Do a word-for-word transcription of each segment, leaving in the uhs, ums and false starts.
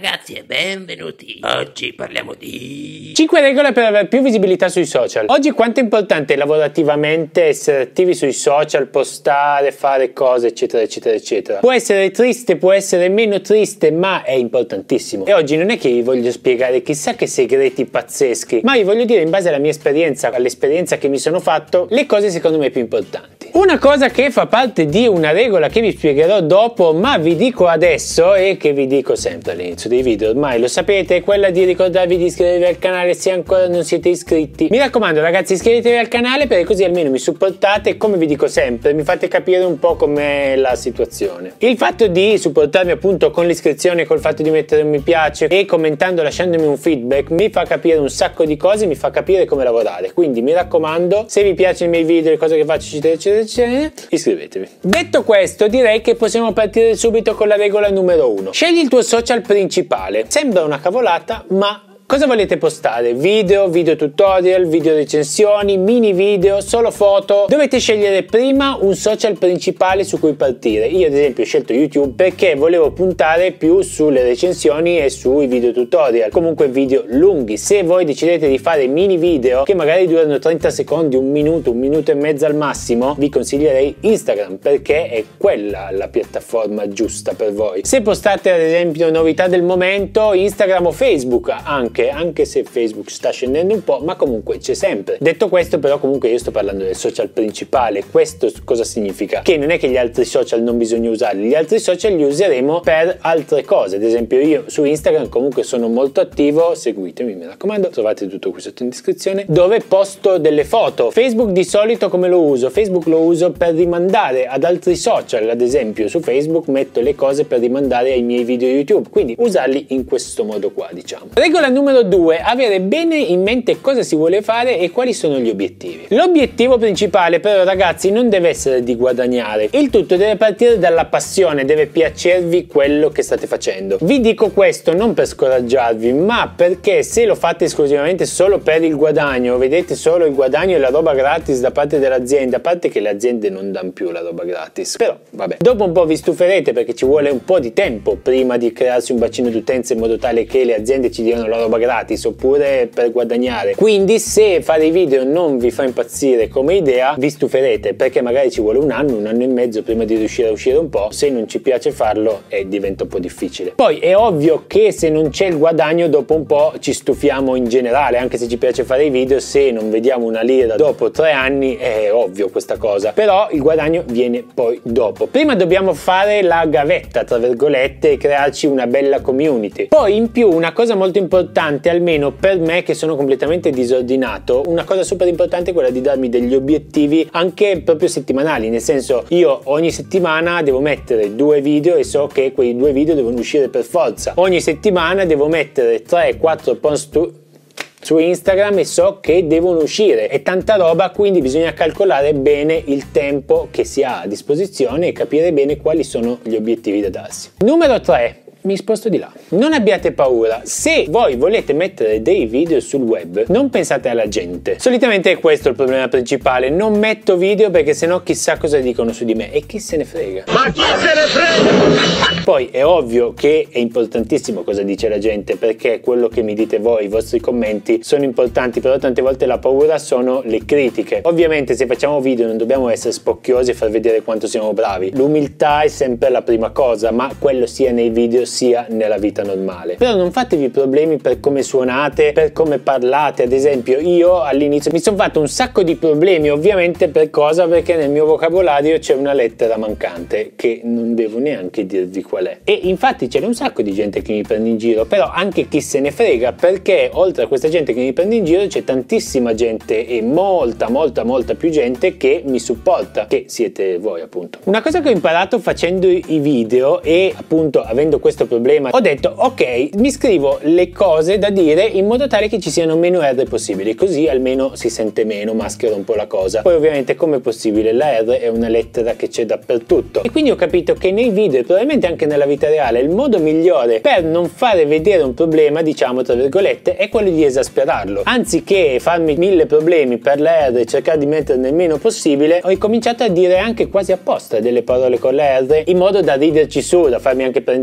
ragazzi e benvenuti. Oggi parliamo di cinque regole per avere più visibilità sui social. Oggi quanto è importante lavorativamente essere attivi sui social, postare, fare cose eccetera eccetera eccetera. Può essere triste, può essere meno triste, ma è importantissimo. E oggi non è che vi voglio spiegare chissà che segreti pazzeschi, ma vi voglio dire in base alla mia esperienza, all'esperienza che mi sono fatto, le cose secondo me più importanti. Una cosa che fa parte di una regola che vi spiegherò dopo, ma vi dico adesso e che vi dico sempre all'inizio dei video, ormai lo sapete, è quella di ricordarvi di iscrivervi al canale se ancora non siete iscritti. Mi raccomando ragazzi, iscrivetevi al canale perché così almeno mi supportate e, come vi dico sempre, mi fate capire un po' com'è la situazione. Il fatto di supportarmi appunto con l'iscrizione, col fatto di mettere un mi piace e commentando, lasciandomi un feedback, mi fa capire un sacco di cose, mi fa capire come lavorare. Quindi mi raccomando, se vi piacciono i miei video, le cose che faccio eccetera eccetera eccetera, iscrivetevi. Detto questo, direi che possiamo partire subito con la regola numero uno. Scegli il tuo social principale. Sembra una cavolata, ma cosa volete postare? Video, video tutorial, video recensioni, mini video, solo foto? Dovete scegliere prima un social principale su cui partire. Io ad esempio ho scelto YouTube perché volevo puntare più sulle recensioni e sui video tutorial, comunque video lunghi. Se voi decidete di fare mini video che magari durano trenta secondi, un minuto, un minuto e mezzo al massimo, vi consiglierei Instagram perché è quella la piattaforma giusta per voi. Se postate ad esempio novità del momento, Instagram o Facebook anche anche se Facebook sta scendendo un po', ma comunque c'è sempre. Detto questo, però, comunque io sto parlando del social principale. Questo cosa significa? Che non è che gli altri social non bisogna usarli, gli altri social li useremo per altre cose. Ad esempio io su Instagram comunque sono molto attivo, seguitemi mi raccomando, trovate tutto qui sotto in descrizione, dove posto delle foto. Facebook di solito come lo uso? Facebook lo uso per rimandare ad altri social, ad esempio su Facebook metto le cose per rimandare ai miei video YouTube, quindi usarli in questo modo qua, diciamo. Regola numero Numero due. Avere bene in mente cosa si vuole fare e quali sono gli obiettivi. L'obiettivo principale però ragazzi non deve essere di guadagnare, il tutto deve partire dalla passione, deve piacervi quello che state facendo. Vi dico questo non per scoraggiarvi, ma perché se lo fate esclusivamente solo per il guadagno, vedete solo il guadagno e la roba gratis da parte dell'azienda, a parte che le aziende non danno più la roba gratis, però vabbè, dopo un po' vi stuferete perché ci vuole un po' di tempo prima di crearsi un bacino d'utenza in modo tale che le aziende ci diano la roba gratis oppure per guadagnare. Quindi se fare i video non vi fa impazzire come idea, vi stuferete perché magari ci vuole un anno, un anno e mezzo prima di riuscire a uscire un po'. Se non ci piace farlo eh, diventa un po' difficile. Poi è ovvio che se non c'è il guadagno dopo un po' ci stufiamo in generale, anche se ci piace fare i video, se non vediamo una lira dopo tre anni è ovvio questa cosa, però il guadagno viene poi dopo. Prima dobbiamo fare la gavetta tra virgolette e crearci una bella community. Poi in più una cosa molto importante, almeno per me che sono completamente disordinato, una cosa super importante è quella di darmi degli obiettivi anche proprio settimanali, nel senso io ogni settimana devo mettere due video e so che quei due video devono uscire per forza, ogni settimana devo mettere tre quattro post su Instagram e so che devono uscire, è tanta roba, quindi bisogna calcolare bene il tempo che si ha a disposizione e capire bene quali sono gli obiettivi da darsi. Numero tre. Mi sposto di là. Non abbiate paura, se voi volete mettere dei video sul web non pensate alla gente. Solitamente è questo il problema principale, non metto video perché sennò chissà cosa dicono su di me e chi se ne frega. Ma chi se ne frega? Poi è ovvio che è importantissimo cosa dice la gente, perché quello che mi dite voi, i vostri commenti sono importanti, però tante volte la paura sono le critiche. Ovviamente se facciamo video non dobbiamo essere spocchiosi e far vedere quanto siamo bravi, l'umiltà è sempre la prima cosa, ma quello sia nei video sia nella vita normale. Però non fatevi problemi per come suonate, per come parlate. Ad esempio io all'inizio mi sono fatto un sacco di problemi, ovviamente per cosa? Perché nel mio vocabolario c'è una lettera mancante che non devo neanche dirvi qual è. E infatti c'è un sacco di gente che mi prende in giro, però anche chi se ne frega, perché oltre a questa gente che mi prende in giro c'è tantissima gente e molta molta molta più gente che mi supporta, che siete voi appunto. Una cosa che ho imparato facendo i video e appunto avendo questo problema, ho detto ok, mi scrivo le cose da dire in modo tale che ci siano meno R possibili, così almeno si sente meno, maschera un po' la cosa. Poi ovviamente come è possibile, la R è una lettera che c'è dappertutto e quindi ho capito che nei video e probabilmente anche nella vita reale il modo migliore per non fare vedere un problema, diciamo tra virgolette, è quello di esasperarlo. Anziché farmi mille problemi per la R e cercare di metterne il meno possibile, ho incominciato a dire anche quasi apposta delle parole con la R in modo da riderci su, da farmi anche prendere in giro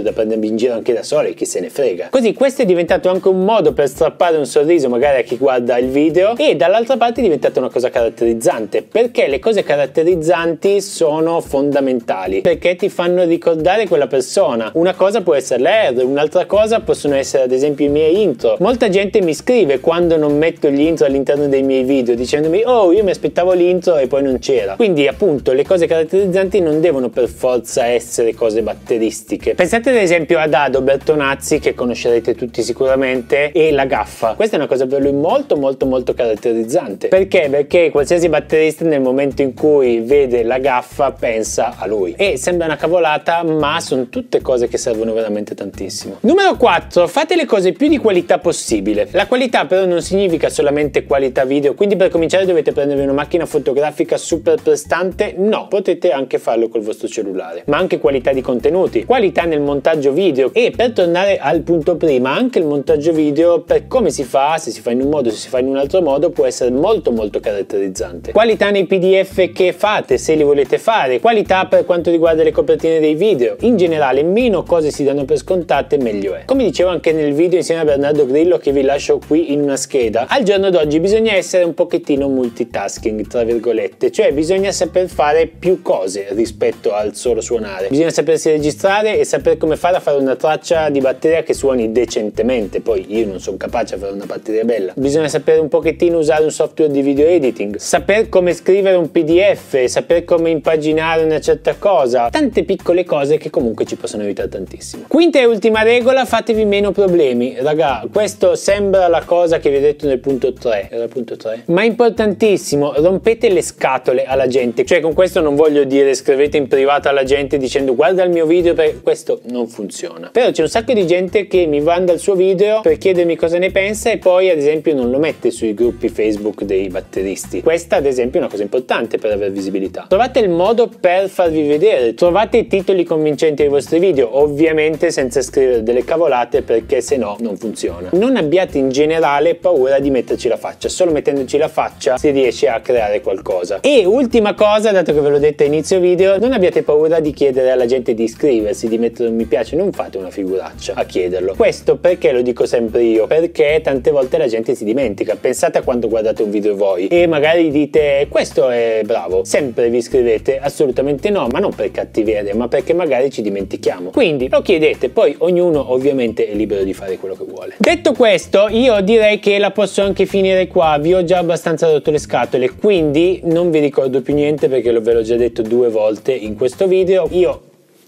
da prendermi in giro anche da soli, chi se ne frega. Così questo è diventato anche un modo per strappare un sorriso magari a chi guarda il video, e dall'altra parte è diventata una cosa caratterizzante, perché le cose caratterizzanti sono fondamentali, perché ti fanno ricordare quella persona. Una cosa può essere l'R, un'altra cosa possono essere ad esempio i miei intro. Molta gente mi scrive quando non metto gli intro all'interno dei miei video dicendomi: oh, io mi aspettavo l'intro e poi non c'era. Quindi appunto le cose caratterizzanti non devono per forza essere cose batteristiche. Pensate ad esempio ad Ado Bertonazzi, che conoscerete tutti sicuramente, e la gaffa. Questa è una cosa per lui molto molto molto caratterizzante. Perché? Perché qualsiasi batterista nel momento in cui vede la gaffa pensa a lui. E sembra una cavolata, ma sono tutte cose che servono veramente tantissimo. Numero quattro. Fate le cose più di qualità possibile. La qualità però non significa solamente qualità video, quindi per cominciare dovete prendervi una macchina fotografica super prestante. No, potete anche farlo col vostro cellulare. Ma anche qualità di contenuti, qualità nel montaggio video. E per tornare al punto prima, anche il montaggio video, per come si fa, se si fa in un modo, se si fa in un altro modo, può essere molto molto caratterizzante. Qualità nei P D F che fate, se li volete fare, qualità per quanto riguarda le copertine dei video. In generale, meno cose si danno per scontate, meglio è. Come dicevo anche nel video insieme a Bernardo Grillo, che vi lascio qui in una scheda, al giorno d'oggi bisogna essere un pochettino multitasking, tra virgolette, cioè bisogna saper fare più cose rispetto al solo suonare. Bisogna sapersi registrare e saper come fare a fare una traccia di batteria che suoni decentemente. Poi io non sono capace a fare una batteria bella. Bisogna sapere un pochettino usare un software di video editing, saper come scrivere un P D F, saper come impaginare una certa cosa, tante piccole cose che comunque ci possono aiutare tantissimo. Quinta e ultima regola: fatevi meno problemi. Raga, questo sembra la cosa che vi ho detto nel punto tre, era il punto tre, ma è importantissimo. Rompete le scatole alla gente. Cioè, con questo non voglio dire scrivete in privato alla gente dicendo guarda il mio video, perché questo non funziona. Però c'è un sacco di gente che mi manda il suo video per chiedermi cosa ne pensa e poi ad esempio non lo mette sui gruppi Facebook dei batteristi. Questa ad esempio è una cosa importante per avere visibilità. Trovate il modo per farvi vedere, trovate i titoli convincenti ai vostri video, ovviamente senza scrivere delle cavolate, perché se no non funziona. Non abbiate in generale paura di metterci la faccia, solo mettendoci la faccia si riesce a creare qualcosa. E ultima cosa, dato che ve l'ho detto a inizio video, non abbiate paura di chiedere alla gente di iscriversi, di mettere un mi piace, non fate una figuraccia a chiederlo. Questo perché lo dico sempre io? Perché tante volte la gente si dimentica. Pensate a quando guardate un video voi e magari dite questo è bravo, sempre vi iscrivete? Assolutamente no, ma non per cattiveria, ma perché magari ci dimentichiamo. Quindi lo chiedete, poi ognuno ovviamente è libero di fare quello che vuole. Detto questo, io direi che la posso anche finire qua. Vi ho già abbastanza rotto le scatole, quindi non vi ricordo più niente perché ve l'ho già detto due volte in questo video. Io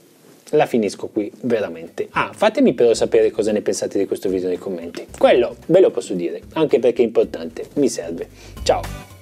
la finisco qui veramente. Ah, fatemi però sapere cosa ne pensate di questo video nei commenti. Quello ve lo posso dire, anche perché è importante, mi serve. Ciao!